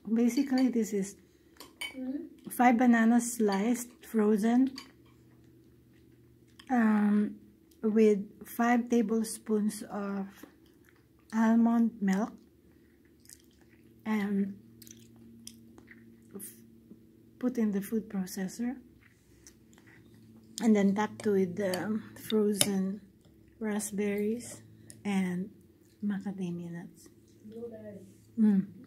Basically, this is 5 bananas sliced, frozen, with 5 tablespoons of almond milk, and put in the food processor, and then topped with the frozen raspberries and macadamia nuts. Blueberries.